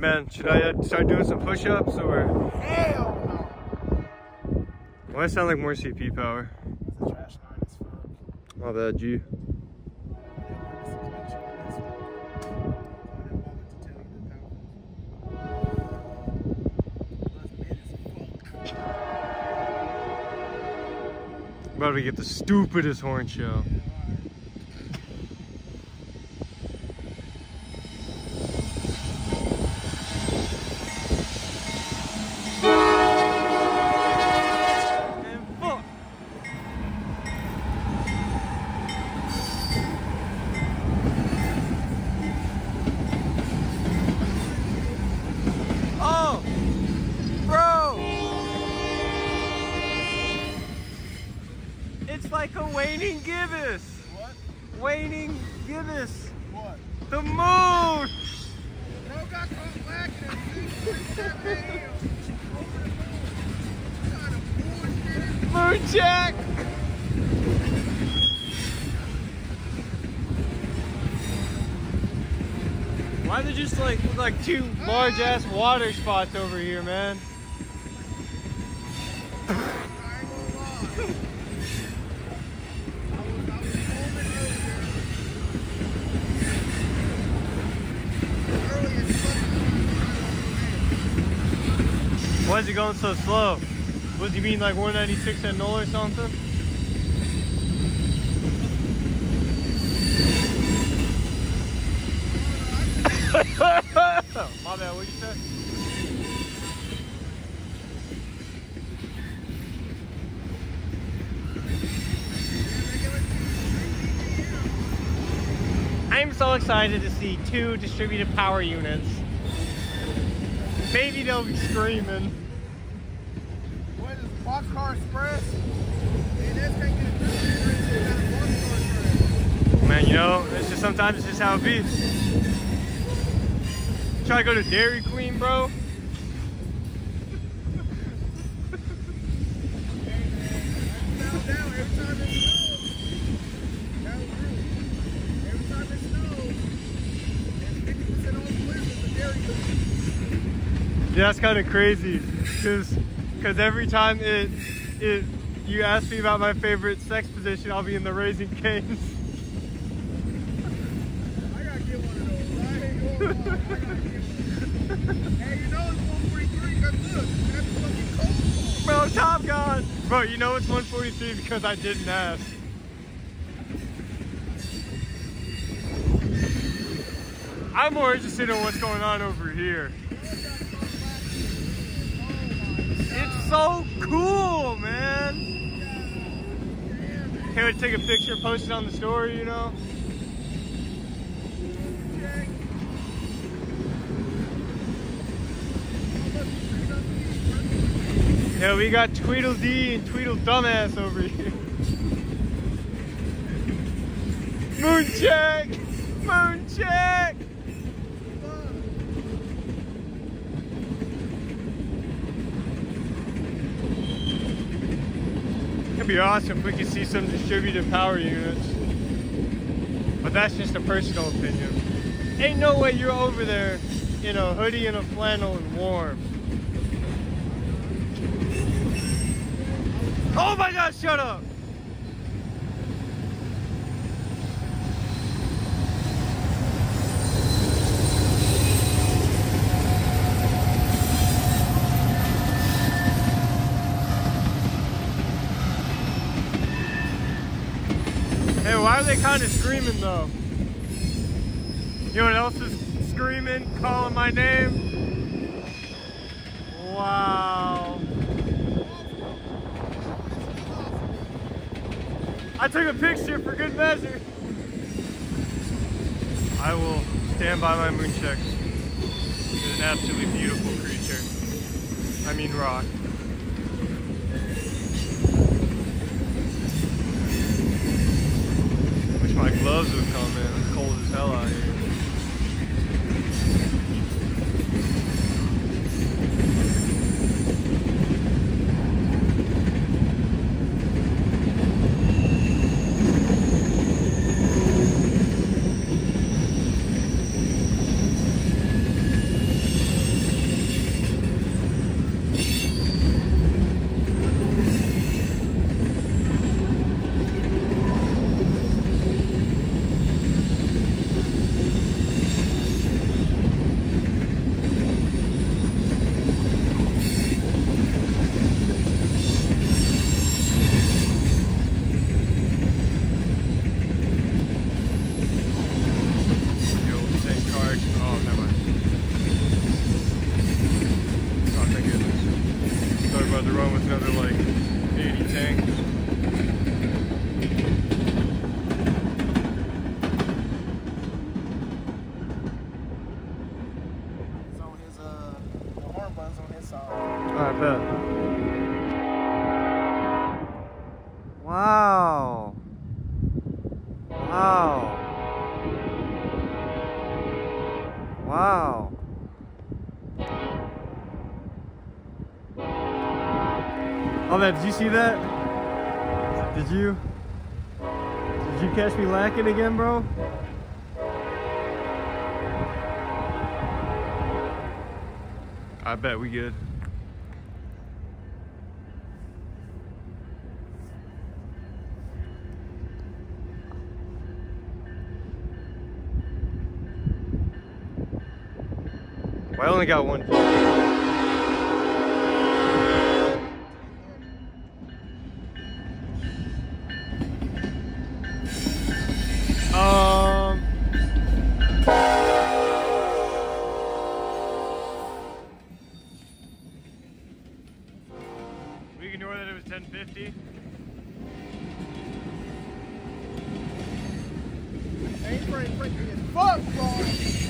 man, should I start doing some push-ups or? Hell no! Why I sound like more CP power? That's a trash line as fuck. My bad, G. About to get the stupidest horn show. It's like a waning gibbous. What? Waning gibbous. What? The moon. Bro got caught lacking at 6:37 a.m. over the moon. What kind of bullshit is Moon check. Why they just like look like two large ass water spots over here, man? I ain't gonna lie. Why is it going so slow? What do you mean, like 196 at 0 or something? My bad, what'd you say? I'm so excited to see 2 distributed power units. Maybe they'll be screaming. What is Boxcar Express? Man, that's can't get a Boxcar Express. Man, you know, it's just sometimes it's just how it be. Try to go to Dairy Queen, bro. Yeah, that's kind of crazy, cause every time you ask me about my favorite sex position, I'll be in the Raising Cane's. I gotta get one of those. I ain't going on. I gotta get one. Hey, you know it's 143 because look, that's fucking cold. Bro, Top Gun. Bro, you know it's 143 because I didn't ask. I'm more interested in what's going on over here. It's so cool, man. Can't wait to take a picture, post it on the story, you know? Yeah, we got Tweedledee and Tweedle Dumbass over here. Moon check! Moon check! It'd be awesome if we could see some distributed power units. But that's just a personal opinion. Ain't no way you're over there in a hoodie and a flannel and warm. Oh my God, shut up! Hey, why are they kind of screaming though? You know what else is screaming, calling my name? Wow. I took a picture for good measure. I will stand by my moon checks. It's an absolutely beautiful creature. I mean rock. Wish my gloves would come in. It's cold as hell out here. bet. Wow. Wow. Wow. Oh man, did you see that? Did you catch me lacking again, bro? I bet we good. Well, I only got one. We ignore that it was 1050. Ain't freaky as fuck, bro.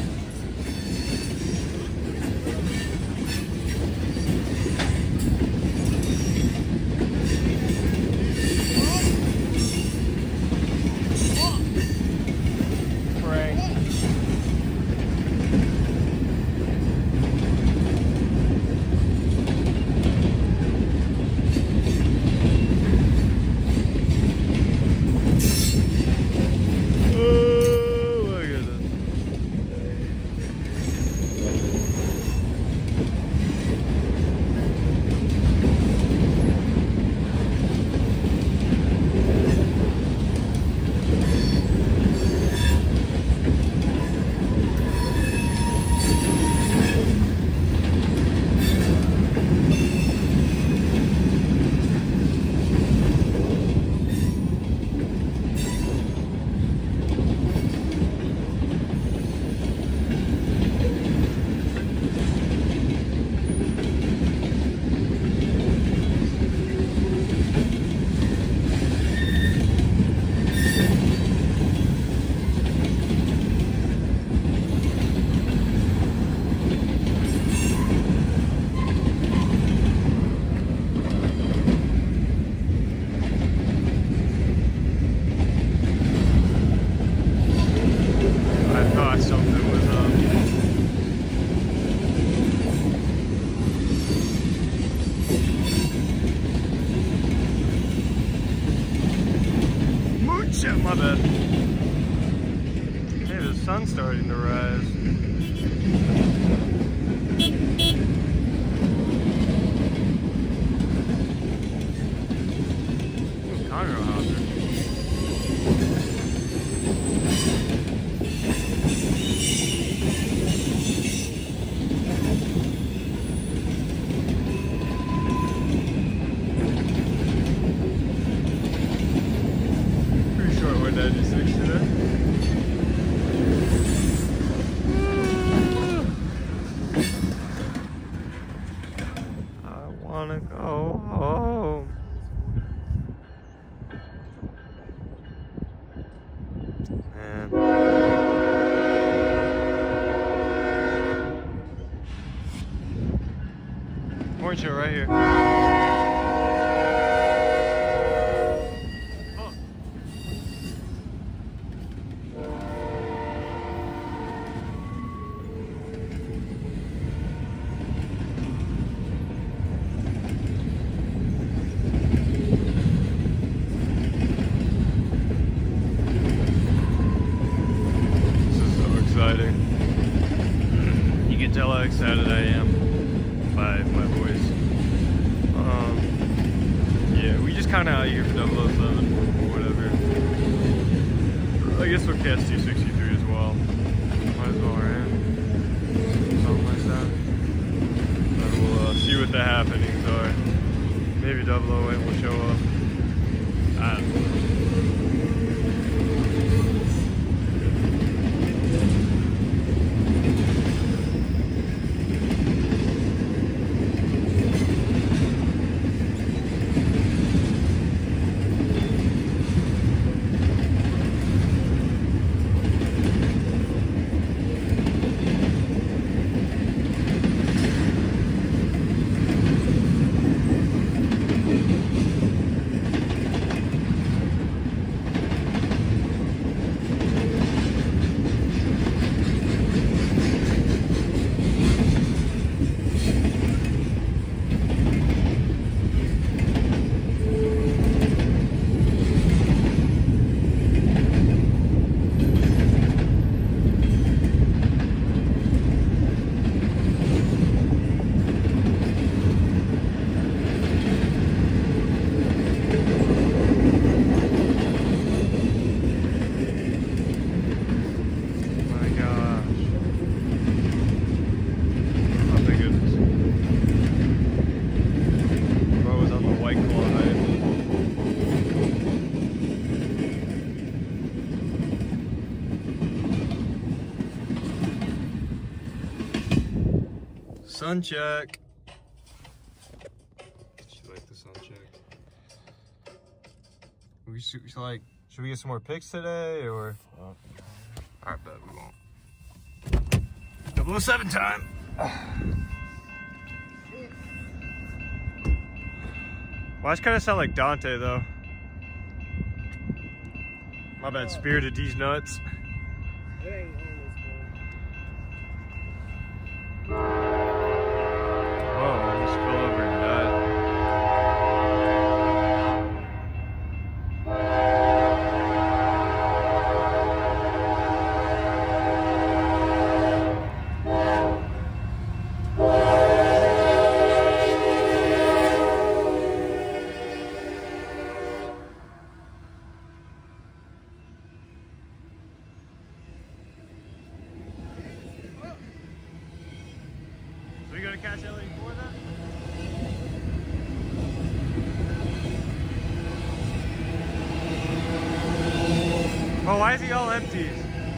Shit, my bad. Hey, the sun's starting to rise. Ooh, Conroe Hauser. Go home. Man. Orange show right here. You can tell how excited I am by my voice. Yeah, we just kind of out here for 007 or whatever. I guess we'll catch 263 as well. Might as well, right? Something like that. Then we'll see what the happenings are. Maybe 008 will show up. I don't know. Sun check. She like the sun check. Should we get some more pics today or? I bet we won't. 007 time. Well, I kind of sound like Dante though. My bad, spirited these nuts. It ain't always good. Whoa, I almost fell over and died. So we gonna catch LA4 then? Oh, why is he all empties?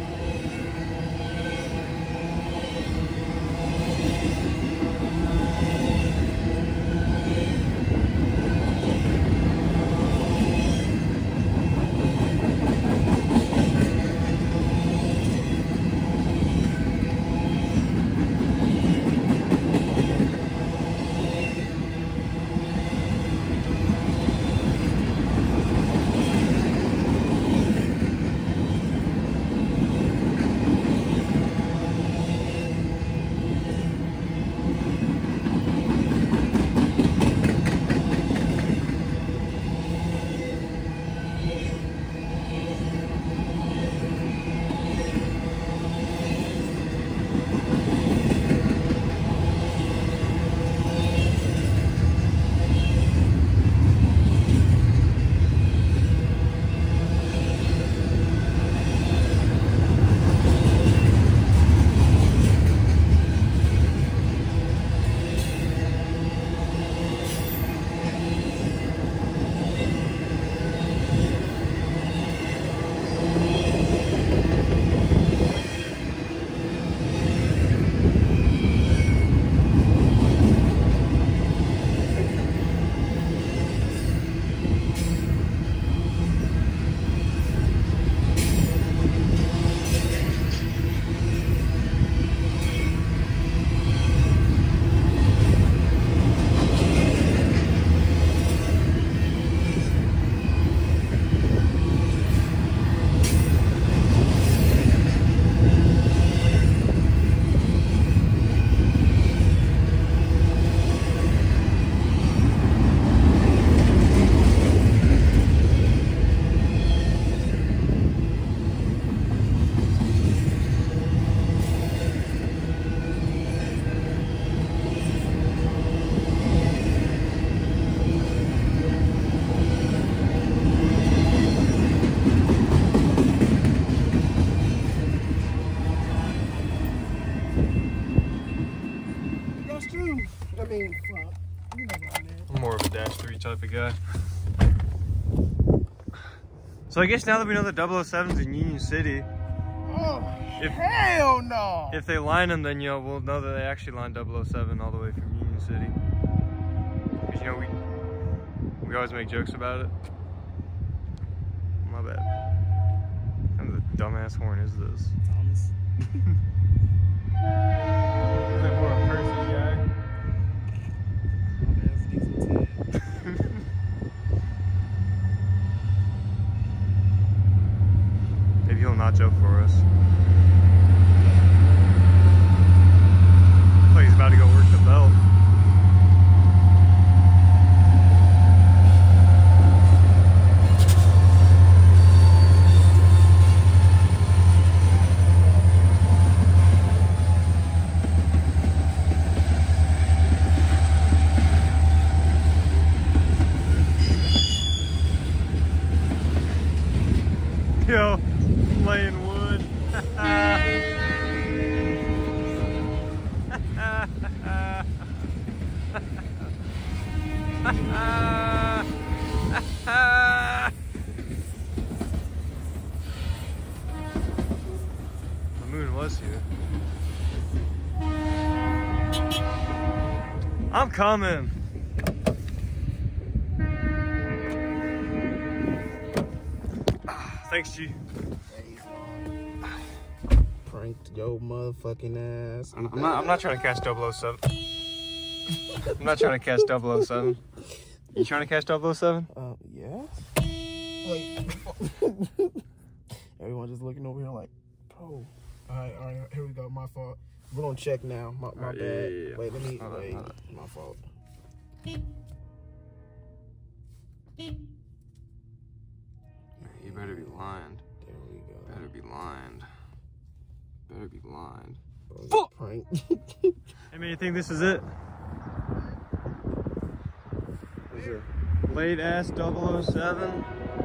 I'm more of a -3 type of guy. So I guess now that we know the 007's in Union City, hell no! If they line them, then we'll know that they actually lined 007 all the way from Union City. Because we always make jokes about it. My bad. What kind of dumbass horn is this? Thomas. Is that more a Percy guy? Maybe he'll nacho for us. Like he's about to go work the belt. Yo, laying wood. The moon was here. I'm coming. Thanks, G. Pranked your motherfucking ass. I'm not trying to catch 007. I'm not trying to catch 007. You trying to catch 007? Yeah. Like, everyone just looking over here like, bro. All right, here we go. My fault. We're gonna check now. My bad. Yeah. Wait, let me. Wait, my fault. You better be lying. There we go. Better be lying. Better be lying. Bro, prank. Hey man, you think this is it? Is it late ass 007?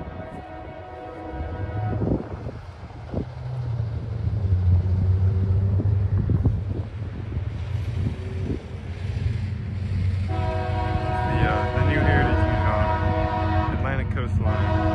The new Heritage Yukon, Atlantic coastline.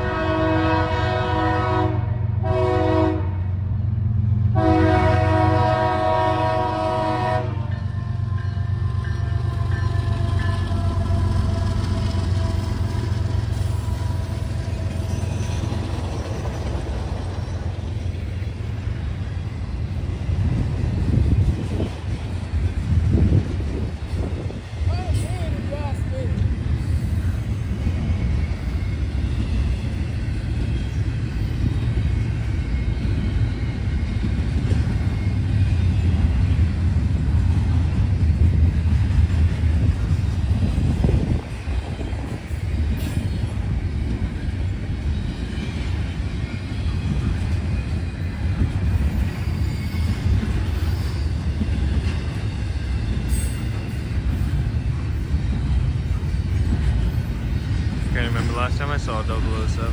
Can't remember last time I saw 007.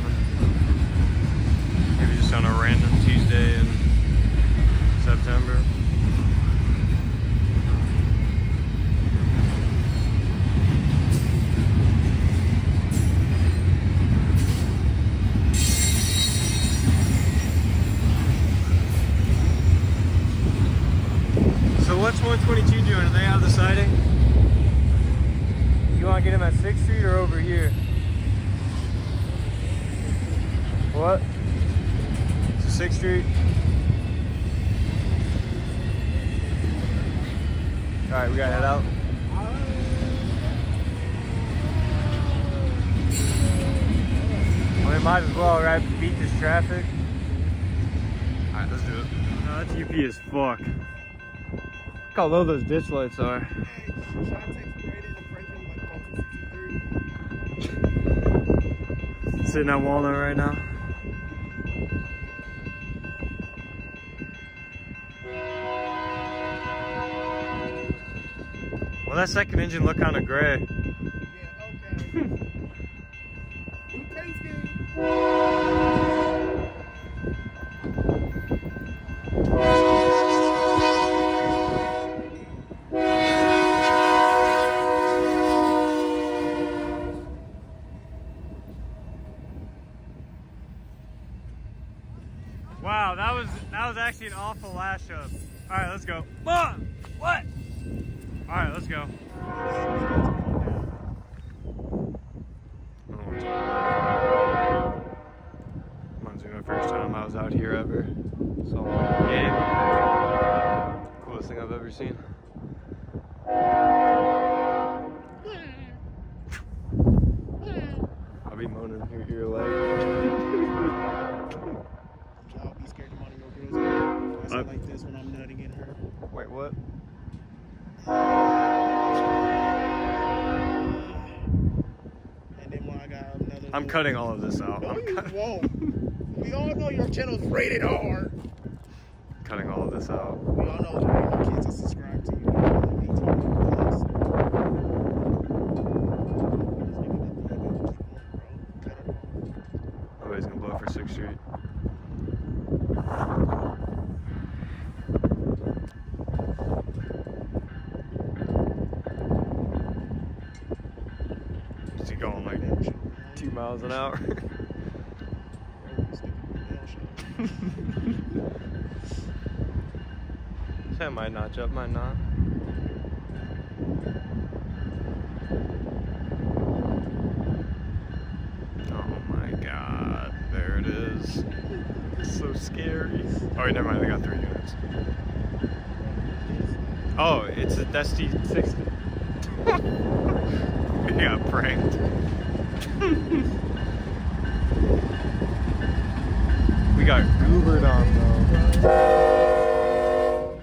Maybe just on a random Tuesday in September. So what's 122 doing? Are they out of the siding? You want to get him at 6th Street or over here? What? So 6th Street. Alright, we gotta head out. Well, we might as well, right? Beat this traffic. Alright, let's do it. No, that's UP as fuck. Look how low those ditch lights are. Sitting at Walnut right now. Well, that second engine looked kind of gray. Yeah, okay. Who tasted? Wow, that was actually an awful lash up. All right, let's go. Mom, what? All right, let's go. Reminds me of my first time I was out here ever. So yeah, coolest thing I've ever seen. I'll be moaning your leg. I'll be scared to monitor your girls. I sound like this when I'm nutting in her. Wait, what? And then when I got another. I'm cutting all of this out. No, you won't. We all know your channel's rated R. Cutting all of this out. We all know your kids are subscribed to you. 18 plus. Oh, he's gonna blow for 6th Street. Is he going like 2 miles an hour? That might notch up, might not. is. It's so scary. Oh, wait, never mind. They got 3 units. Oh, it's a Dusty 60. We got pranked. We got goobered on though.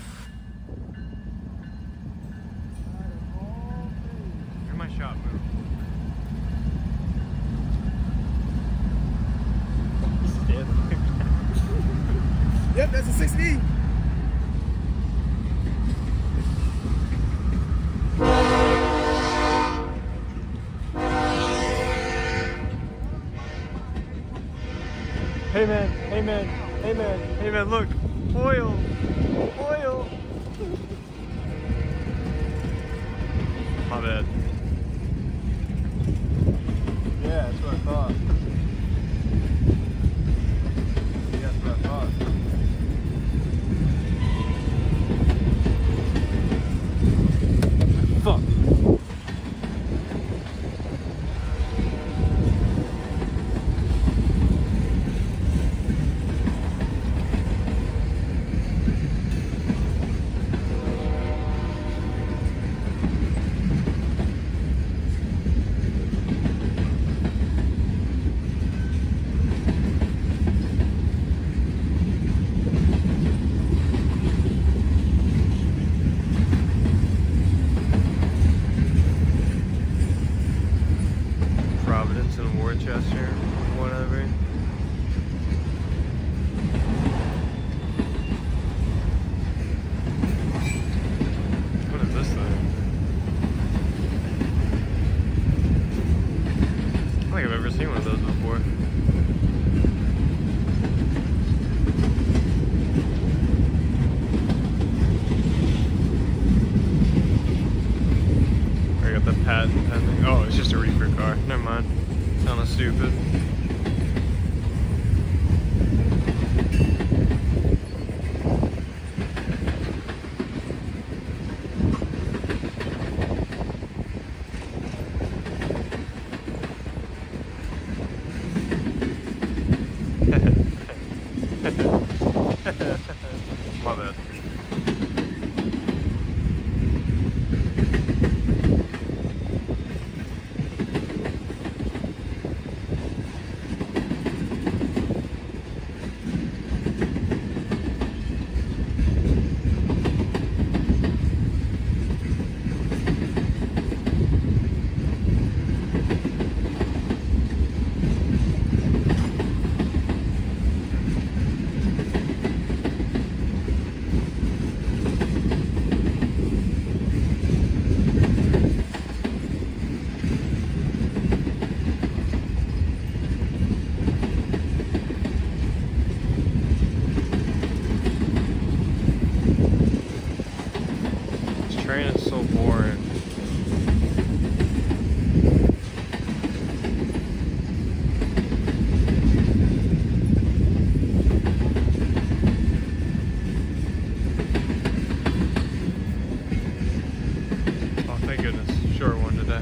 Here's my shot, move. Yep, that's a 6D. Hey man, hey man, hey man, hey man, look! Oil! Oil! My bad. Yeah, that's what I thought. Yeah, that's what I thought. Fuck. Worcester, whatever. What is this thing? I don't think I've ever seen one of those before. I got the patent pending. Oh, it's just a reefer car. Never mind. Kinda stupid. My bad. Train is so boring. Oh, thank goodness. Short one today.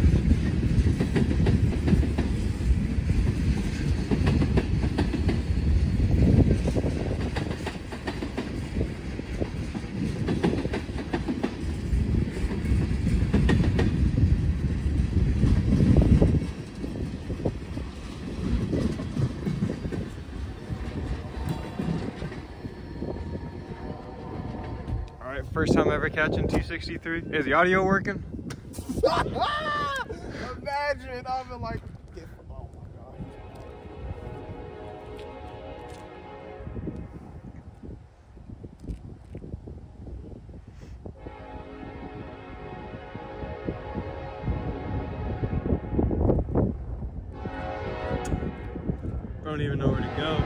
First time ever catching 263. Is the audio working? Imagine, I've been like, oh my god. I don't even know where to go.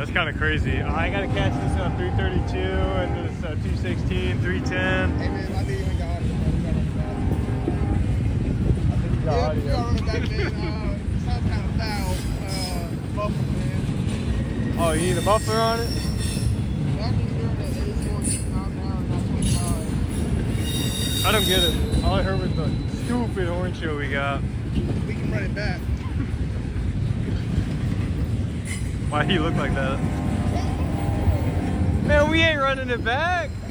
That's kind of crazy. I gotta catch this 332 and this 216, 310. Hey man, I think you ain't got audio. You got audio. Yeah, you got on that man. Some kind of foul buffer, man. Oh, you need a buffer on it? I can hear that 84 miles an hour, not 25. I don't get it. All I heard was the stupid horn show we got. We can run it back. Why do you look like that? Man, we ain't running it back.